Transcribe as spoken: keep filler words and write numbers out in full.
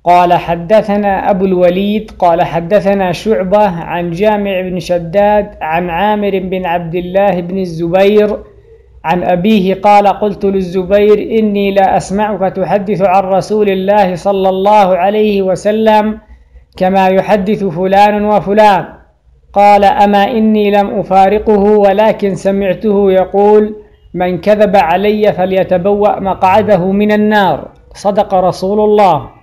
قال حدثنا أبو الوليد قال حدثنا شعبة عن جامع بن شداد عن عامر بن عبد الله بن الزبير عن أبيه قال قلت للزبير إني لا أسمعك تحدث عن رسول الله صلى الله عليه وسلم كما يحدث فلان وفلان. قال أما إني لم أفارقه ولكن سمعته يقول من كذب علي فليتبوأ مقعده من النار. صدق رسول الله.